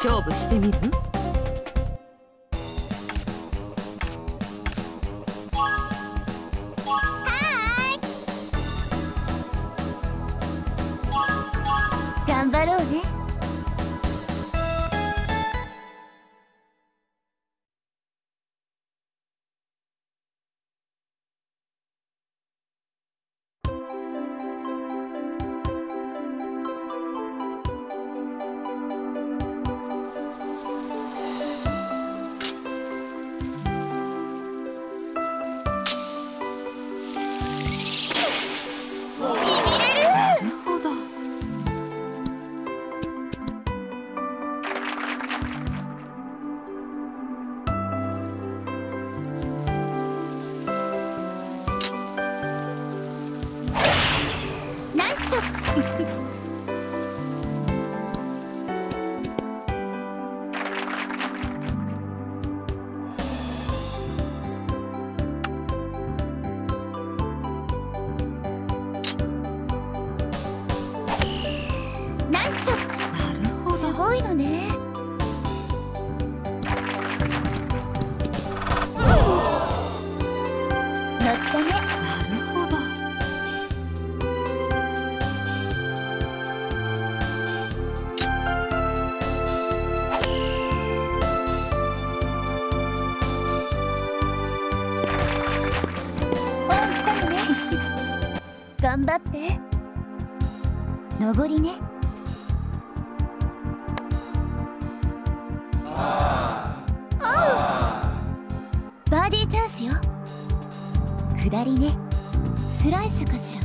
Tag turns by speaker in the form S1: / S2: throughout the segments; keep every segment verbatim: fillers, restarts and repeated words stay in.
S1: 勝負してみる？
S2: 頑張ろうね。すごいのね。うん、乗ったね。
S1: なるほど。
S2: オンしたのね。頑張って。上りね。バーディーチャンスよ。下りね。スライスかしら。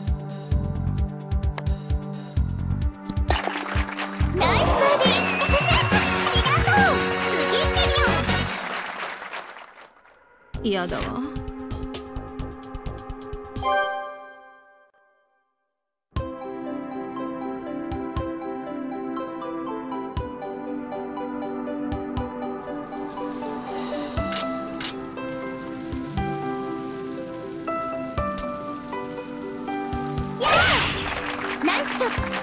S2: ナイスバーディーありがとう。次行ってみよう。
S1: 嫌だわ。
S2: ナイスショット。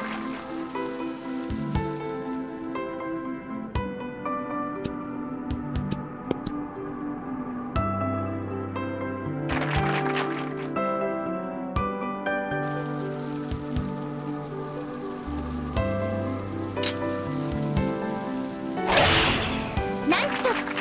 S2: ナイスショット。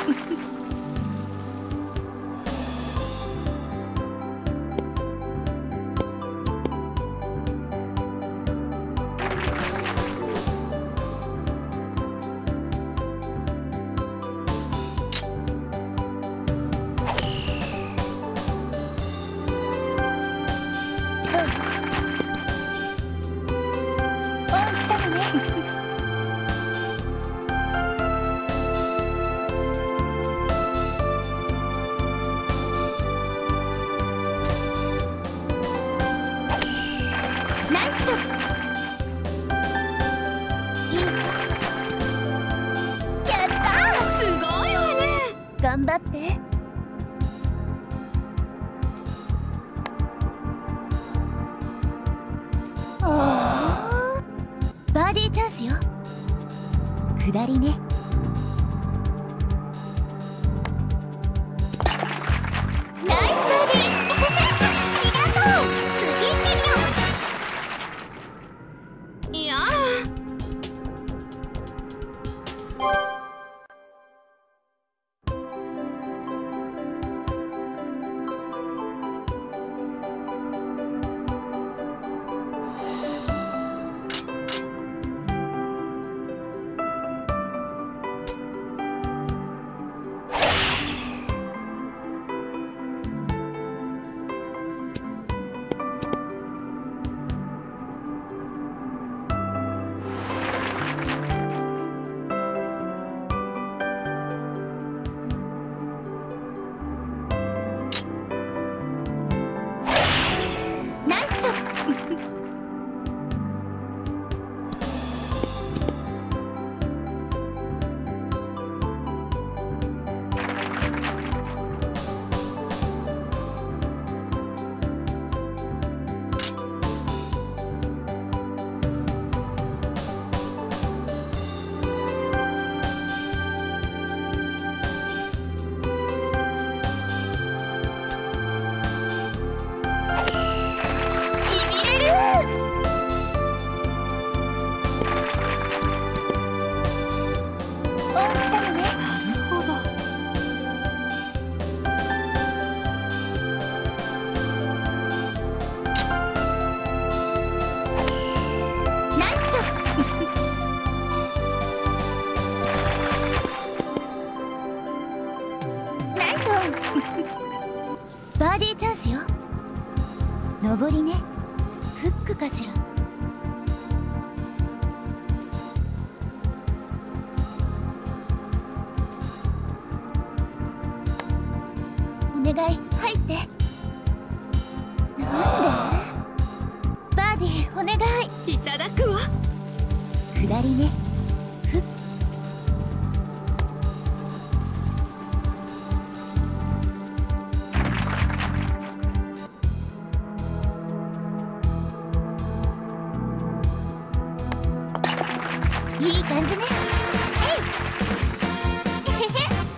S2: 頑張って。あー、バーディーチャンスよ。下りね。ナイスバーディーありがとう。次行ってみよう。
S1: いや
S2: バーディーチャンスよ。上りね。フックかしら。お願い入って。なんで？バーディーお願い。
S1: いただくわ。
S2: 下りね。フック。いい感じね。えい。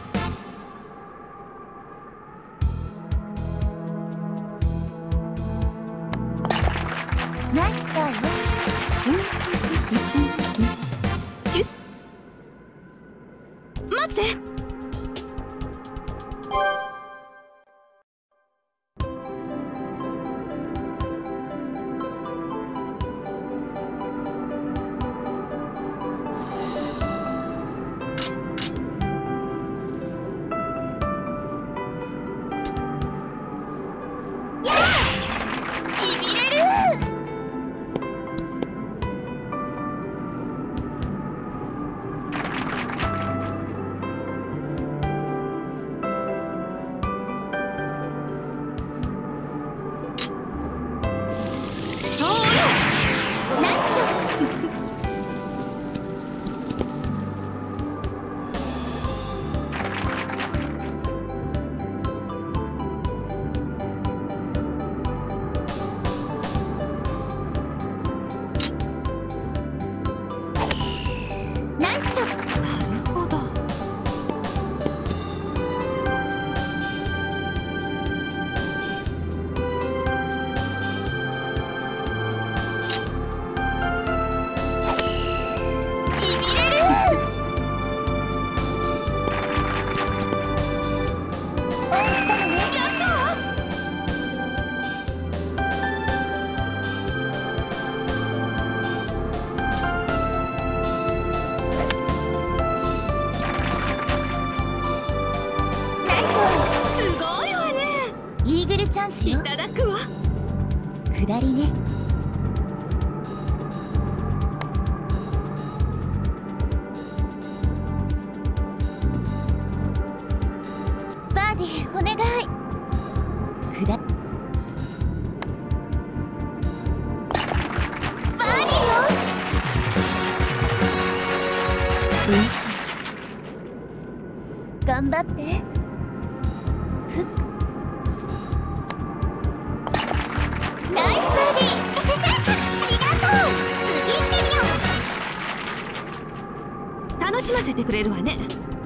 S2: ナイスカーよ。
S1: キュッ。待って。イーグルチャンスよ。 いただくわ。
S2: 下りね。バーディーお願い。下バーディーよ。うん、頑張って。フック。ナイスバーディー。ありがとう。次行ってみよ
S1: う。楽しませてくれるわね。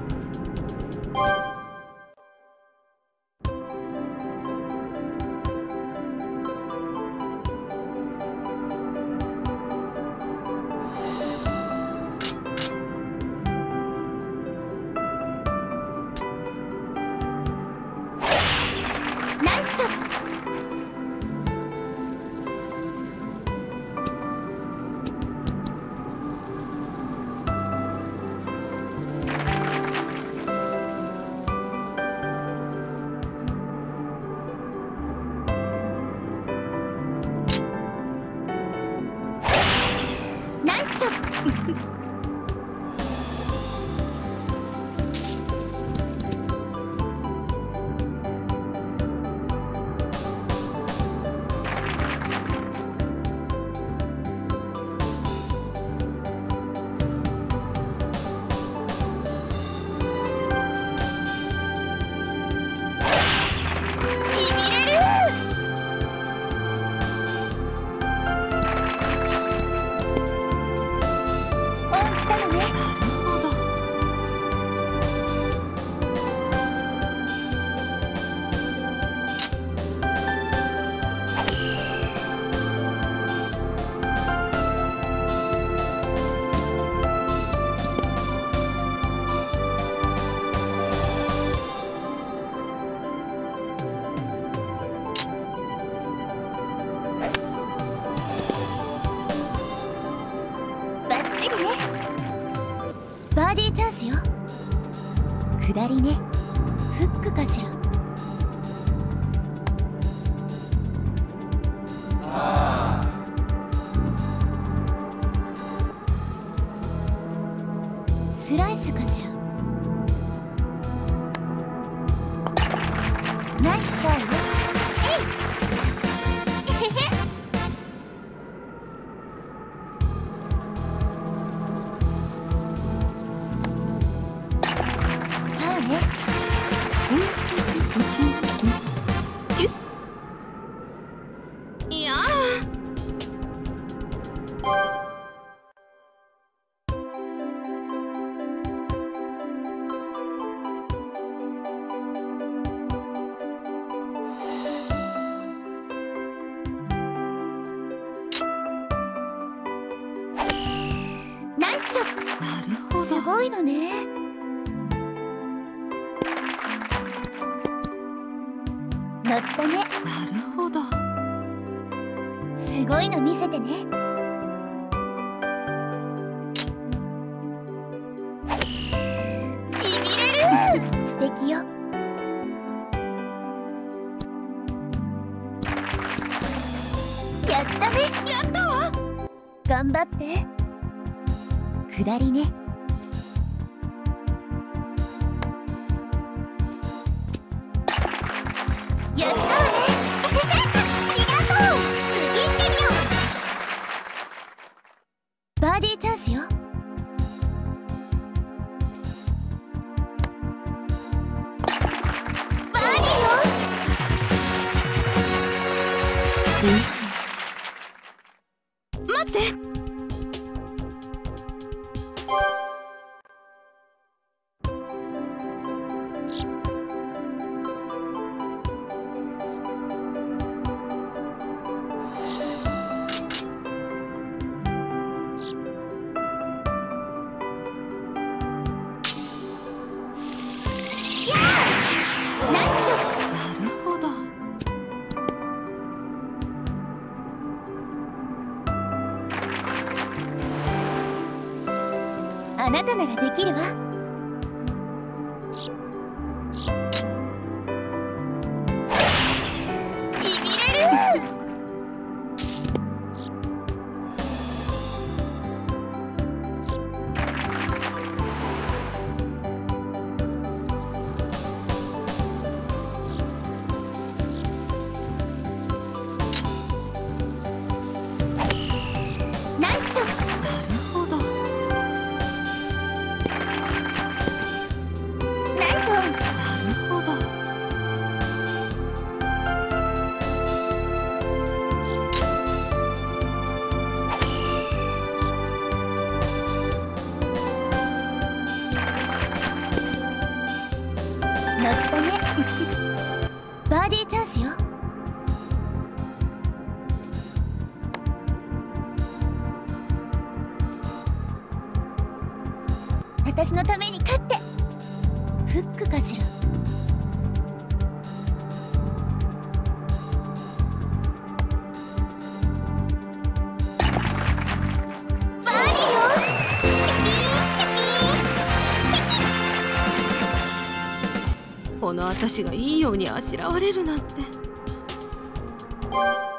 S2: ナイスショット。ナイスショット。バーディーチャンスよ。下りね。フックかしら。 ナイストライよ。えいえへへ。まあね。
S1: キュッ。いや
S2: ナイスショット。
S1: なるほど。
S2: すごいのね。乗ったね。
S1: なるほど。
S2: すごいの見せてね。しびれる。素敵よ。やったね。
S1: やったわ。
S2: 頑張って。下りね。やったわね。ありがとう。次行ってみよう。バーディーチャンスよ。バーディーよ。
S1: 待って。
S2: ナイスショット。
S1: なるほど。
S2: あなたならできるわ。しびれる。ナイスショット。
S1: なるほど。
S2: ナイスオン。
S1: なるほど。
S2: 乗ったね。バーディーチャンスよ。私のために勝って。フックかしら。バーディーよ。
S1: この私がいいようにあしらわれるなんて。